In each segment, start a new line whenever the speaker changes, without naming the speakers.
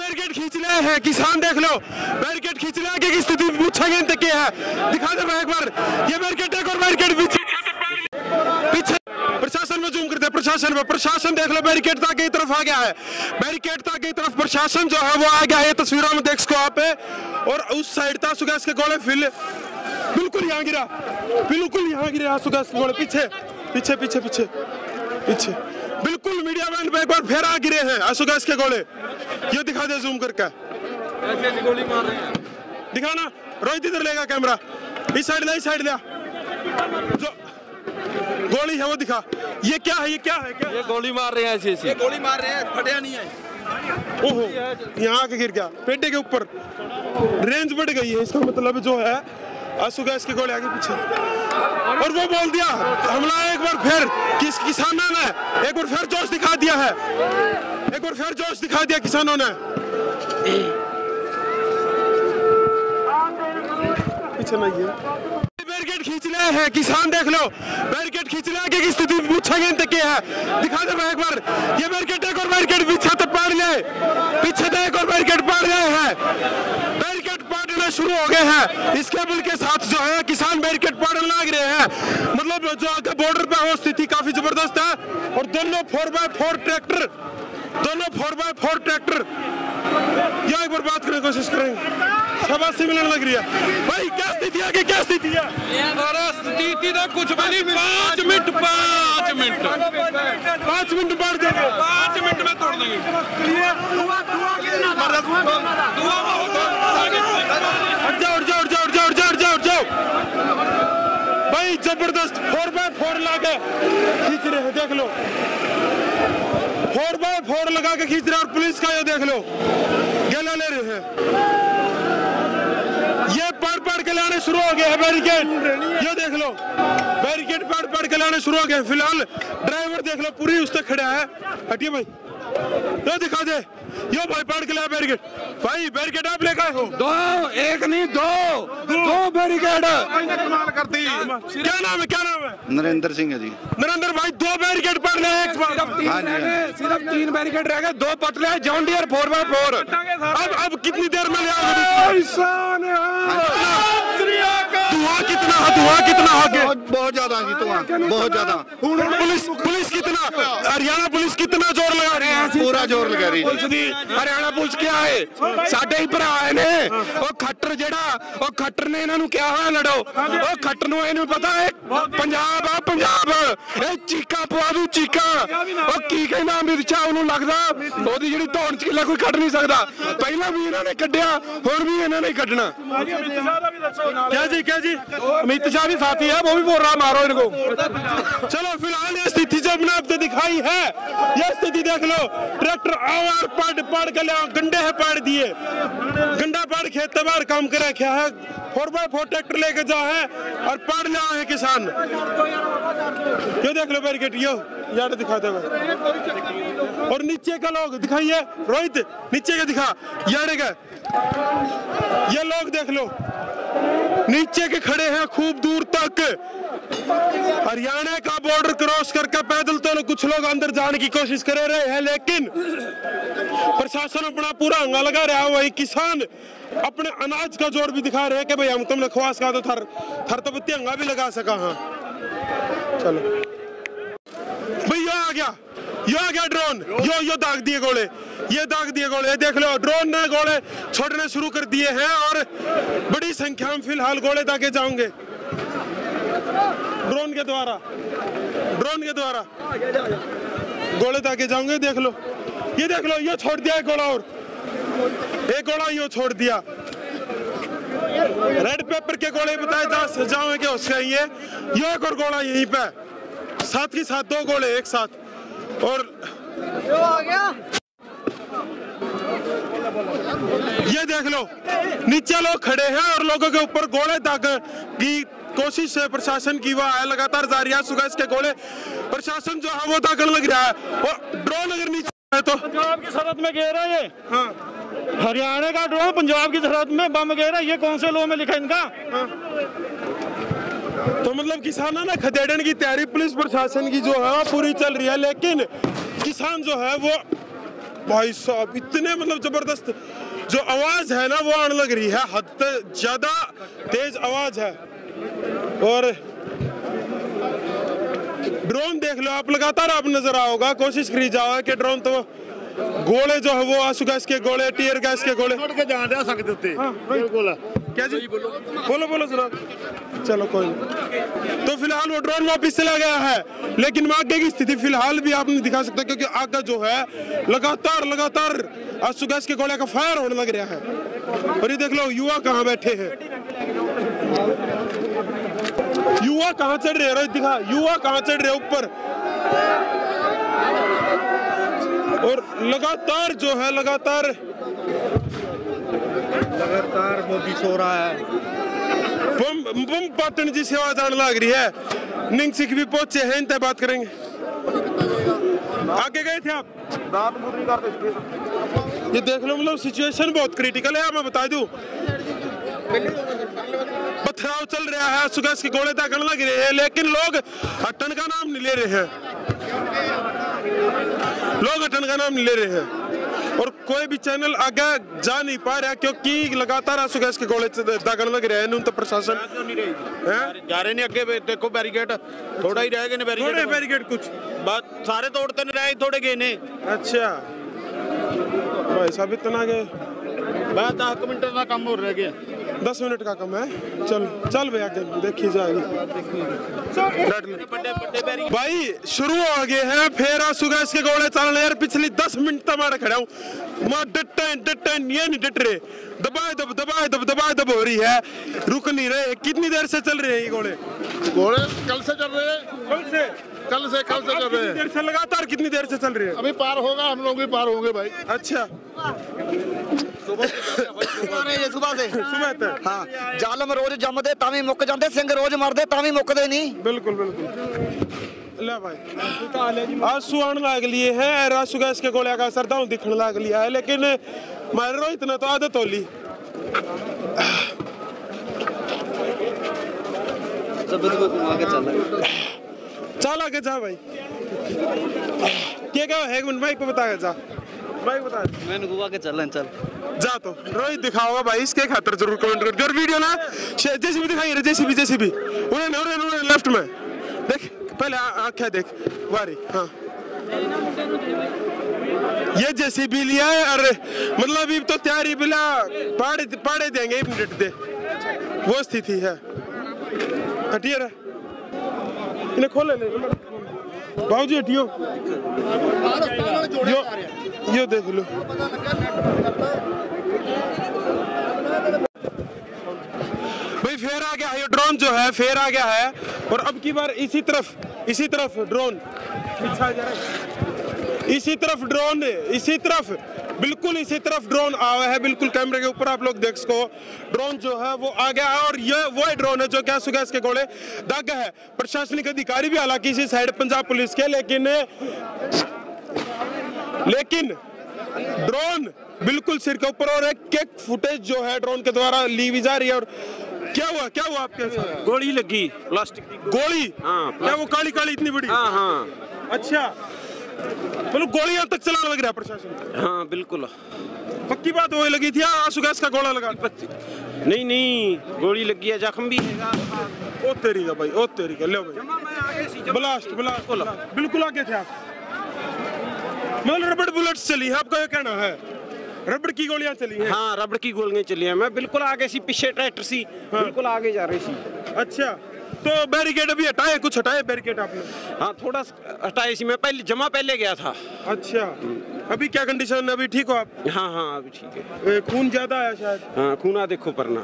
Barricade खींच रहे हैं किसान, देख लो बैरिकेड खींच रहे हैं कि स्थिति पूछेंगे तक क्या है, दिखा दे भाई एक बार ये बैरिकेड, एक और बैरिकेड पीछे प्रशासन में जूम करते हैं, प्रशासन में, प्रशासन देख लो बैरिकेड तक की तरफ आ गया है, बैरिकेड तक की तरफ प्रशासन जो है वो आ गया है, तस्वीरों में देख सको आप। और उस साइड था सुगैस के गोले फिल बिल्कुल यहाँ गिरा, बिल्कुल यहाँ गिरा सुगैस के गोले, पीछे पीछे पीछे पीछे पीछे बिल्कुल मीडिया बैंड पे एक बार फिर आ गिरे हैं आसुगैस के गोले। ये दिखा दे जूम करके,
ऐसे गोली मार रहे हैं,
दिखाना रोहित इधर लेगा कैमरा, इस साइड ले, इस साइड ले, जो गोली है वो दिखा, ये क्या है, ये क्या है, क्या
ये गोली मार रहे हैं, ऐसे ऐसे
गोली मार रहे हैं, फटिया नहीं है।
ओहो यहाँ के गिर गया पेटे के ऊपर, रेंज बढ़ गई है, इसका मतलब जो है आसुगैस के गोले आगे पीछे। और वो बोल दिया हमला एक बार फिर किसानों ने एक बार फिर जोश दिखा दिया है, एक बार फिर जोश दिखा दिया किसानों ने। पीछे नहीं है, बैरिकेड खींच रहे हैं किसान, देख लो बैरिकेड खींच रहे हैं कि स्थिति पूछेंगे तक क्या है, दिखा दे भाई एक बार ये बैरिकेड, एक और बैरिकेड पीछे तो पाड़ ले, पीछे तो एक और बैरिकेड पाड़ रहे हैं, बैरिकेड पाड़ने शुरू हो गए हैं, इस केबल के साथ जो है किसान बैरिकेड पाड़ने लग रहे हैं, मतलब जो आगे बॉर्डर पे हो स्थिति काफी जबरदस्त है। और दोनों 4x4 ट्रैक्टर, दोनों 4x4 ट्रैक्टर, यह एक बार बात करने की कोशिश करेंगे, शाबाश से मिलने लग रही है भाई, क्या स्थिति है कि क्या स्थिति है,
स्थिति तो कुछ भी नहीं, 5 मिनट 5 मिनट
5 मिनट बढ़ देंगे,
5 मिनट में तोड़ देंगे,
जाओ भाई, जबरदस्त 4x4 लाके खींच रहे हैं, देख लो 4x4 लगा के खींच रहे हैं, और पुलिस का ये देख लो गेला ले रहे हैं, ये पढ़ के लाने शुरू हो गए हैं बैरिकेड, ये देख लो बैरिकेड पढ़ के लाने शुरू हो गए। फिलहाल ड्राइवर देख लो पूरी उस तक खड़ा है, हटिए भाई, ये दिखा दे, यो भाई पढ़ के लाया बैरिकेड, भाई बैरिकेड आप लेकर आए हो,
2 एक नहीं 2 बैरिकेड
करती, क्या नाम है, क्या नाम है,
नरेंद्र सिंह है जी।
नरेंद्र भाई 2 बैरिकेड पढ़ ले,
सिर्फ 3 बैरिकेड रह गए, 2 पटले जॉन डियर 4x4,
अब कितनी देर में ले आओगे, धुआं कितना आगे,
बहुत ज्यादा जी, बहुत ज्यादा,
पुलिस कितना, हरियाणा पुलिस कितना जोर लगा रही है,
पूरा जोर लगा रही है,
हरियाणा पुलिस क्या है, साडे ही भरा ने, ਉਹ ਖੱਟਰ ਜਿਹੜਾ ਉਹ ਖੱਟਰ ਨੇ ਇਹਨਾਂ ਨੂੰ ਕਿਹਾ ਹੋਇਆ ਲੜੋ, ਉਹ ਖੱਟਰ ਨੂੰ ਇਹਨੂੰ ਪਤਾ ਹੈ ਪੰਜਾਬ ਆ, ਪੰਜਾਬ ਇਹ ਚੀਕਾਂ ਪਵਾ ਦੂ, ਚੀਕਾਂ ਉਹ ਕੀ ਕਹਿੰਦਾ ਅਮਿਤ ਸ਼ਾਹ, ਉਹਨੂੰ ਲੱਗਦਾ ਉਹਦੀ ਜਿਹੜੀ ਧੌਣ ਚ ਕਿੱਲਾ ਕੋਈ ਕੱਢ ਨਹੀਂ ਸਕਦਾ, ਪਹਿਲਾਂ ਵੀ ਇਹਨਾਂ ਨੇ ਕੱਢਿਆ, ਹੁਣ ਵੀ ਇਹਨਾਂ ਨੇ ਕੱਢਣਾ।
क्या जी
अमित शाह भी साथी है, वो भी बोल रहा मारो इनको।
चलो फिलहाल ये स्थिति जो मैंने आपको दिखाई है, ये स्थिति देख लो, ट्रैक्टर आवार पाड़ के ले गंडे है पाड़ दिए, गंडा पाड़ खेत तबार काम करे क्या है, 4x4 ट्रैक्टर लेके जा है और पाड़ ले आए हैं किसान, ये देख लो बैरिकेड, यो यार दिखाते हुए, और नीचे का लोग दिखाइए रोहित, नीचे का दिखा, यार का ये लोग देख लो नीचे के खड़े हैं खूब दूर तक, हरियाणा का बॉर्डर क्रॉस करके पैदल तो कुछ लोग अंदर जाने की कोशिश कर रहे हैं, लेकिन प्रशासन अपना पूरा हंगा लगा रहा है, वही किसान अपने अनाज का जोर भी दिखा रहे हैं कि भाई हम तुमने ख्वास का तो थर तो बत्ती हंगा भी लगा सका। हाँ चलो भाई यो आ गया ड्रोन, यो दाग दिए गोले, ये दाग दिए गोले, देख लो ड्रोन ने गोले छोड़ने शुरू कर दिए हैं, और बड़ी संख्या में फिलहाल गोले दागे जाओगे ड्रोन के द्वारा गोले दागे जाओगे, देख लो ये छोड़ दिया एक गोला, और एक गोला यो छोड़ दिया, रेड पेपर के गोले बताए जाओगे उससे ये एक और गोला यहीं पे, साथ ही साथ 2 गोले एक साथ, और ये देख लो नीचे लोग खड़े हैं और लोगों के ऊपर गोले दागने की कोशिश है प्रशासन की, वह है लगातार जारी है, सुगैस के गोले प्रशासन जो है वो दागने लग रहा है, और ड्रोन अगर नीचे है तो
पंजाब की सरहद में घेरा ये, हाँ हरियाणा का ड्रोन पंजाब की सरहद में बम घेरा, ये कौन से लॉ में लिखा इनका, हाँ।
तो मतलब किसानों ने खदेड़ने की तैयारी पुलिस प्रशासन की जो है पूरी चल रही है, लेकिन किसान जो है वो भाई साहब इतने मतलब जबरदस्त जो आवाज है ना वो आने लग रही है, हद से ज्यादा तेज आवाज है। और ड्रोन देख लो आप, लगातार आप नजर आओगा, कोशिश करी जाओ कि ड्रोन तो गोले जो है वो आंसू गैस के गोले, टीयर गैस के गोले
छोड़ के जान रहा सकते थे। बिल्कुल
क्या जी बोलो जनाब। चलो कोई नहीं। तो फिलहाल वो ड्रोन वापस चला गया है, लेकिन आगे की स्थिति फिलहाल भी आप नहीं दिखा सकते क्योंकि आगे जो है लगातार आंसू गैस के गोले का फायर होने लग रहा है। और ये देख लो युवा कहाँ बैठे हैं, युवा कहाँ चढ़ रहे हैं, दिखा युवा कहाँ चढ़ रहे ऊपर। और लगातार जो है लगातार
मोदी सो रहा है।
बम पाटन जी सेवा जान लग रही है। निंग सिख भी पहुंचे हैं, इनसे बात करेंगे। आगे गए थे आप? ये देख लो मतलब सिचुएशन बहुत क्रिटिकल है, मैं बता दूं। पथराव चल रहा है, सुगैस के गोले दागने लग रहे हैं, लेकिन लोग हटन का नाम नहीं ले रहे हैं, लोग हटन का नाम नहीं ले रहे हैं। और कोई भी चैनल आगे जा नहीं पा रहा क्योंकि लगातार आंसू गैस के गोले दागने लग रहे हैं। तो प्रशासन
जा रहे नहीं आगे, देखो बैरिकेड थोड़ा ही रहेगा ना,
बैरिकेड कुछ
बात सारे तोड़ते नहीं रहे, थोड़े गए ने।
अच्छा भाई साहब इतना गए,
बस 10 मिनट का काम हो रह गया,
10 मिनट का कम है। चल भैया देखी जाएगी। भाई शुरू हो गए हैं फिर आंसू गैस के गोले चलने यार। पिछली 10 मिनट तक मैं खड़ा हूँ, मैं डटन ये नहीं डट रहे, दबाए दब हो रही है, रुक नहीं रहे। कितनी देर से चल रहे हैं ये गोले?
कल से चल रहे हैं, कल से चल रहे हैं।
देर से लगातार कितनी देर से चल रहे हैं?
अभी पार होगा, हम लोग भी पार होंगे भाई।
अच्छा
सुबह
सुबह तक
हाँ, जालम रोज जमदे तावी मुक जांदे, सिंह रोज मरदे तावी मुकदे नहीं।
बिल्कुल ले भाई आंसू आने लग लिए है, आंसू गैस के गोले का असर दाऊ दिखने लग लिया है, लेकिन मारो इतना तो आदत होली। चल आगे जा भाई, क्या है माइक पे बता जा, माइक बता।
मैं गुवा के चल
जा तो रोहित दिखाओगा भाई, इसके खातर जरूर कमेंट कर। और वीडियो ना जैसे भी दिखाई रहे, जैसे भी उन्हें लेफ्ट में देख, पहले आंखें देख वारी। हाँ ये जैसे भी लिया है, अरे मतलब अभी तो तैयारी बिला पाड़े देंगे 1 मिनट दे, वो स्थिति है। हटिए रे, इन्हें खोले ले बाबूजी, हटियो यो देख लो। भाई फेर आ गया है, ये ड्रोन जो है फेर आ गया है। और अब की बार इसी तरफ ड्रोन, इसी तरफ बिल्कुल इसी तरफ ड्रोन आया है, बिल्कुल कैमरे के ऊपर आप लोग देख सको। ड्रोन जो है वो आ गया है और ये वो ड्रोन है जो क्या सुगैस के गोले दागा है। प्रशासनिक अधिकारी भी हालांकि इसी साइड पंजाब पुलिस के, लेकिन ड्रोन बिल्कुल सिर के ऊपर। और एक फुटेज जो है ड्रोन के द्वारा ली भी जा रही है। और क्या हुआ आपके साथ?
गोली लगी, प्लास्टिक की
गोली।
हाँ,
क्या वो काली इतनी बड़ी?
हाँ
अच्छा, मतलब गोलियां तक चलाने लग रहा प्रशासन?
हाँ बिल्कुल
पक्की बात वही लगी थी, आंसू गैस का गोला लगा?
नहीं गोली लगी है, जख्म भी है।
ओ तेरी का भाई, ओ तेरी का, लो भाई ब्लास्ट बिल्कुल आगे थे आप। मतलब रबड़ बुलेट्स चली है, आपका ये कहना है? रबड़ की गोलियां चली हैं?
हाँ रबड़ की गोलियां चली हैं। मैं बिल्कुल आगे सी, पीछे ट्रैक्टर सी बिल्कुल आगे जा रही सी।
अच्छा, तो बैरिकेड अभी हटाए, कुछ हटाए बैरिकेड आपने?
हाँ थोड़ा हटाए सी, मैं पहले गया था।
अच्छा, अभी क्या कंडीशन है? अभी ठीक हो आप?
हाँ अभी ठीक है।
खून ज्यादा आया शायद?
हाँ खून देखो परना।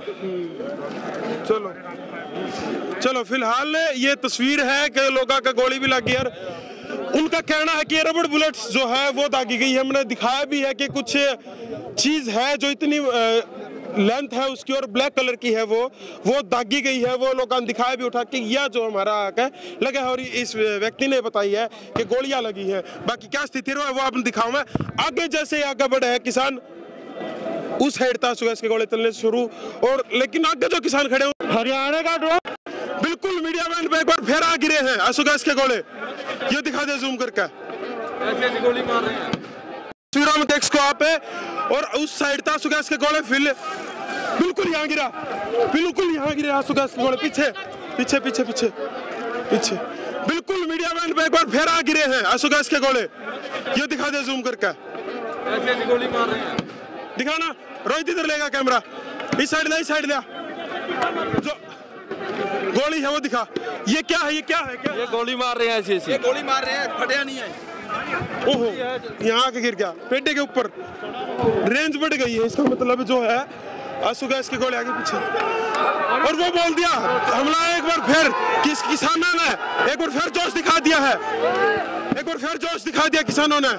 चलो फिलहाल ये तस्वीर है कि लोगों का गोली भी लगी यार। उनका कहना है कि रबड़ बुलेट्स जो है वो दागी गई है। हमने दिखाया भी है कि कुछ चीज है जो इतनी लेंथ है उसकी और ब्लैक कलर की है, वो दागी गई है। वो लोग दिखाया भी उठा कि यह जो हमारा लगा है। और इस व्यक्ति ने बताई है कि गोलियां लगी है। बाकी क्या स्थिति है वो आपने दिखाऊं मैं आगे। जैसे आगे बढ़े हैं किसान, उस साइड था सुगैस के गोले चलने शुरू। और लेकिन आगे जो किसान खड़े
हरियाणा का ड्रोन
बिल्कुल मीडिया मैन पे एक बार फिर आ गिरे हैं आंसू गैस के गोले। ये दिखा दे जूम करके,
ऐसे गोली मार रहे हैं।
तस्वीरों में देख सको आप है, और उस साइड था आंसू गैस के गोले फिल बिल्कुल यहाँ गिरा, बिल्कुल यहाँ गिरे आंसू गैस के गोले, पीछे पीछे पीछे पीछे पीछे बिल्कुल मीडिया बैंड पे एक बार फिर आ गिरे हैं आंसू गैस के गोले। ये दिखा दे जूम करके,
ऐसी गोली मार रहे हैं।
दिखाना रोहित, इधर लेगा कैमरा, इस साइड ले, इस साइड ले, जो गोली है वो दिखा। ये क्या है, ये क्या है, क्या
ये गोली मार रहे हैं, ऐसी ऐसी
गोली मार रहे हैं, फटिया नहीं है।
ओहो, यहाँ आके गिर गया पेटे के ऊपर, रेंज बढ़ गई है, इसका मतलब जो है आंसू गैस के गोले आगे पीछे। और वो बोल दिया हमला एक बार फिर किसानों ने एक बार फिर जोश दिखा दिया है, एक बार फिर जोश दिखा दिया किसानों ने।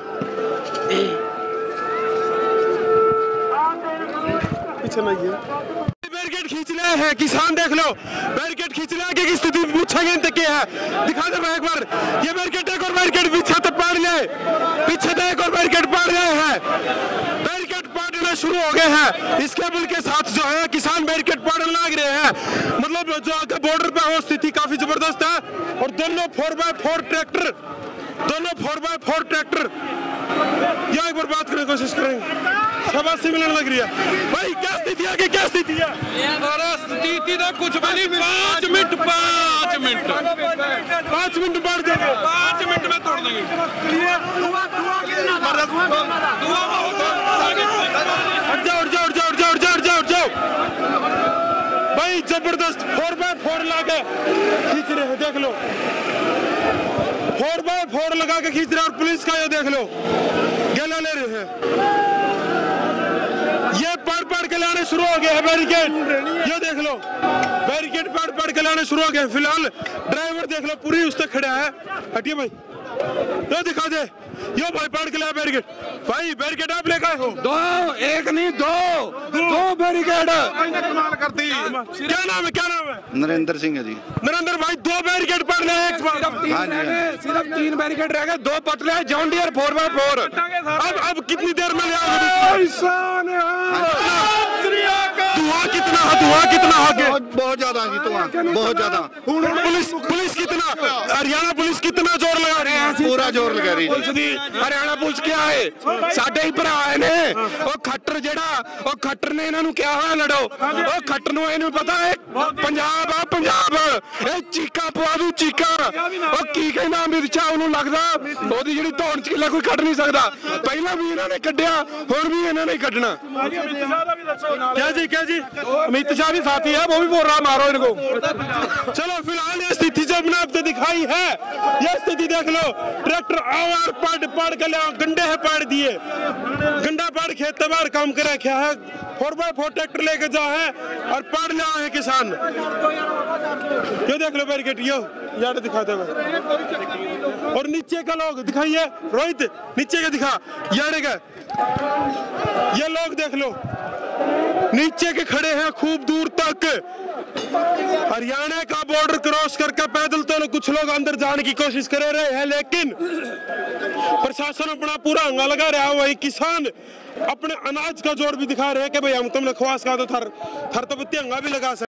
पीछे नहीं है, बैरिकेड खींच रहे हैं किसान, देख लो बैरिकेड खींच रहे हैं कि स्थिति पूछेंगे क्या है, दिखा दे एक बार। ये बैरिकेड, एक और बैरिकेड पीछे तो पाड़ ले, पीछे तो एक और बैरिकेड पाड़ रहे हैं, बैरिकेड पाड़ना शुरू हो गए हैं। इस केबल के साथ जो है किसान बैरिकेड पाड़ने लग रहे हैं, मतलब जो आगे बॉर्डर पे वो स्थिति काफी जबरदस्त है। और दोनों 4x4 ट्रैक्टर, दोनों 4x4 ट्रैक्टर, यहाँ एक बार बात करने की कोशिश करेंगे, शाबाश से मिलने लग रही है। भाई क्या स्थिति है, कि क्या स्थिति है?
स्थिति तो कुछ भी नहीं, 5 मिनट 5 मिनट
5 मिनट बढ़ जाएंगे,
5 मिनट में तोड़ देंगे।
जाओ भाई, जबरदस्त 4x4 लाके खींच रहे हैं, देख लो 4x4 लगा के खींच रहे हैं। और पुलिस का ये देख लो गला ले रहे हैं, ये पढ़ के लाने शुरू हो गए हैं बैरिकेड, ये देख लो बैरिकेड पढ़ के लाने शुरू हो गए। फिलहाल ड्राइवर देख लो पूरी उस तक खड़ा है, हटिए भाई, ये दिखा दे, यो भाई पढ़ के लाया बैरिकेड। भाई बैरिकेड आप लेकर आए हो?
2, एक नहीं, 2 बैरिकेड कर दी।
क्या नाम है, क्या नाम है?
नरेंद्र सिंह है जी।
नरेंद्र भाई 2 बैरिकेड पढ़ ले, एक
सिर्फ 3 बैरिकेड रह गए, 2 पटले जॉन डियर 4x4।
अब कितनी देर में ले धुआं कितना आगे?
बहुत ज्यादा जी, बहुत ज्यादा।
पुलिस कितना, हरियाणा पुलिस कितना जोर लगा रही है?
पूरा जोर लगा रही है।
हरियाणा पुलिस क्या है, ਸਾਡੇ ਹੀ ਭਰਾ ਨੇ, ਉਹ ਖੱਟਰ ਜਿਹੜਾ, ਉਹ ਖੱਟਰ ਨੇ ਇਹਨਾਂ ਨੂੰ ਕਿਹਾ ਹੋਇਆ ਲੜੋ, ਉਹ ਖੱਟਰ ਨੂੰ ਇਹਨੂੰ ਪਤਾ ਹੈ ਪੰਜਾਬ ਆ ਪੰਜਾਬ, ਇਹ ਚੀਕਾਂ ਪਵਾ ਦੂ ਚੀਕਾਂ। ਉਹ ਕੀ ਕਹਿੰਦਾ ਅਮਿਤ ਸ਼ਾਹ, ਉਹਨੂੰ ਲੱਗਦਾ ਉਹਦੀ ਜਿਹੜੀ ਧੌਣ ਚ ਕਿੱਲਾ ਕੋਈ ਕੱਢ ਨਹੀਂ ਸਕਦਾ। ਪਹਿਲਾਂ ਵੀ ਇਹਨਾਂ ਨੇ ਕੱਢਿਆ, ਹੁਣ ਵੀ ਇਹਨਾਂ ਨੇ ਕੱਢਣਾ।
क्या जी
अमित शाह भी साथी है, वो भी बोल रहा मारो इनको।
चलो फिलहाल ये स्थिति जो मैंने आपको दिखाई है, ये स्थिति देख लो, ट्रैक्टर आवार पाड़ के ले गंडे है पाड़ दिए, गंडा पाड़ खेत बार काम करे क्या है, 4x4 ट्रैक्टर लेके जा है और पाड़ ले आए हैं किसान। ये देख लो बैरिकेड, यो यार दिखाते हुए, और नीचे का लोग दिखाइए रोहित, नीचे का दिखा, यार ये लोग देख लो नीचे के खड़े हैं खूब दूर तक। हरियाणा का बॉर्डर क्रॉस करके पैदल तो कुछ लोग अंदर जाने की कोशिश कर रहे हैं, लेकिन प्रशासन अपना पूरा हंगा लगा रहा है। वही किसान अपने अनाज का जोर भी दिखा रहे हैं कि भाई हम तुमने ख्वास का तो थर तो बत्ती हंगा भी लगा सकते।